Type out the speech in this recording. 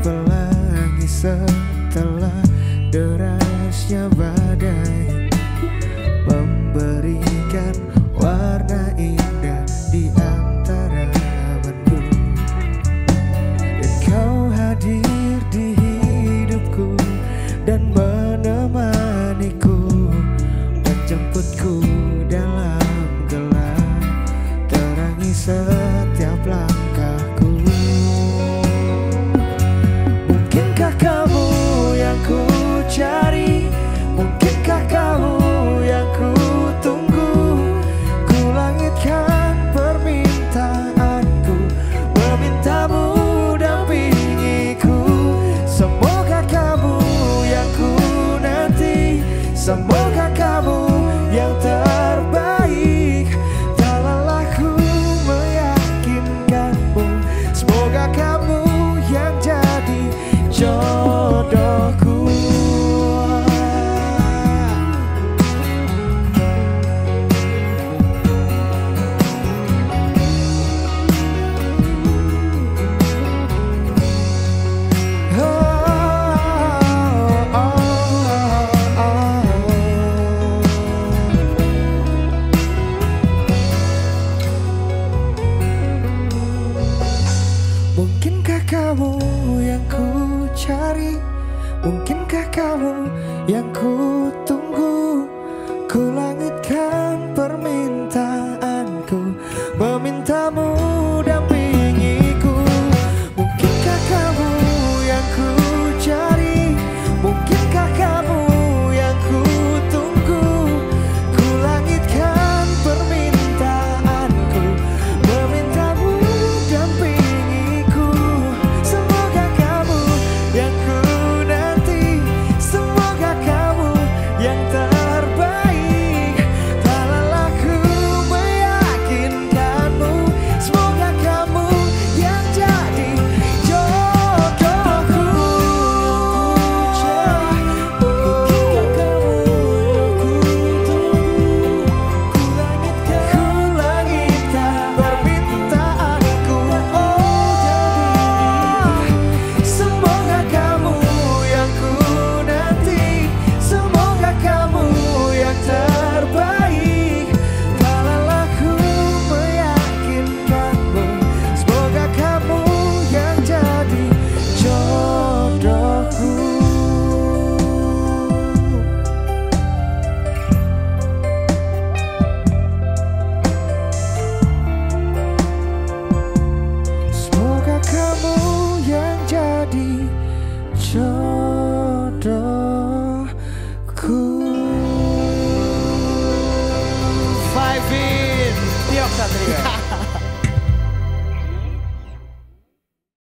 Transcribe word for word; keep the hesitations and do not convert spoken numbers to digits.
pelangi setelah derasnya badai, memberikan warna indah di antara mendung. Dan kau hadir di hidupku dan menemaniku, menjemputku dalam gelap, terangi setiap langkahku. Mungkinkah kamu yang ku cari, mungkinkah kamu yang ku tunggu, ku langitkan permintaanku, memintamu dampingiku. Semoga kamu yang ku nanti, semoga kamu yang terbaik. Tak lelah ku meyakinkanmu, semoga kamu yang jadi jodohku. Mungkinkah kamu yang ku cari, mungkinkah kamu yang ku tunggu, ku langit